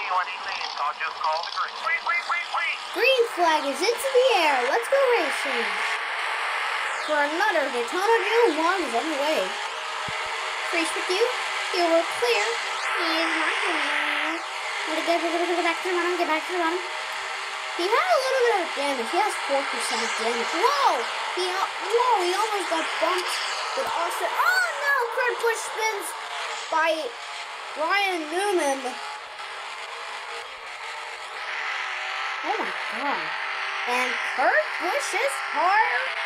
anyone he needs, I'll just call the green. Wait. Green flag is into the air. Let's go racing. For another Daytona June 1 is on the way. Race with you. You were clear. He's not clear. We're gonna go back to the bottom. Get back to the bottom. He had a little bit of damage. He has 4% of damage. Whoa! He almost got bumped with Austin. Oh no! Kurt Busch spins by Brian Newman. Oh my god. And Kurt Busch's car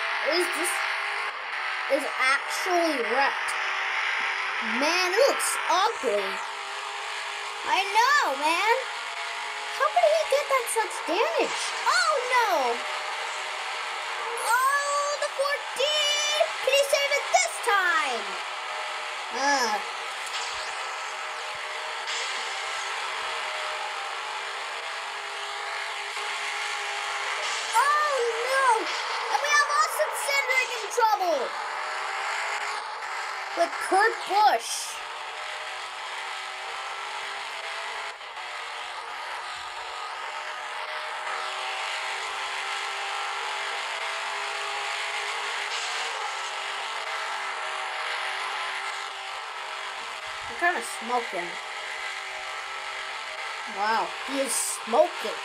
is actually wrecked. Man, it looks ugly. I know, man. How could he get that such damage? Oh no! Oh, the 14! Can he save it this time? Oh no! And we have Austin Cindric in trouble with Kurt Busch. I'm kind of smoking. Wow, he is smoking.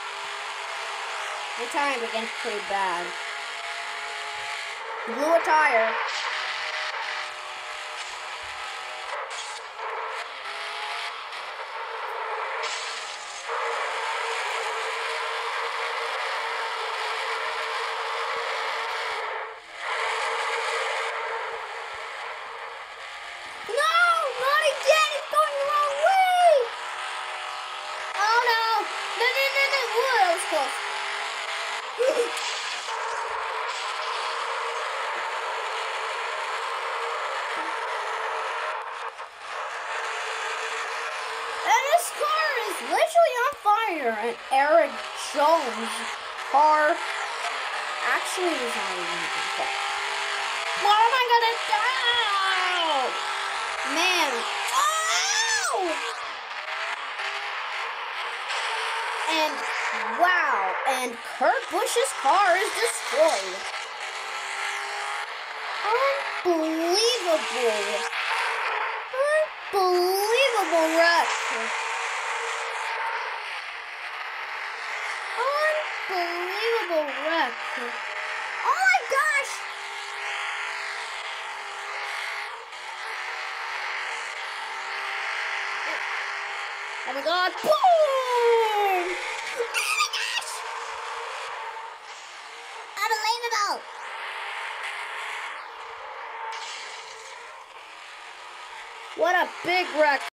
My time again pretty bad. He blew a tire. Literally on fire, and Aric Jones' car actually was not even on fire. What am I gonna do? Man. Oh! And wow, and Kurt Busch's car is destroyed. Unbelievable. Unbelievable wreck. Unbelievable wreck. Oh my gosh! Oh my god. Boom! Oh my gosh! Unbelievable! What a big wreck.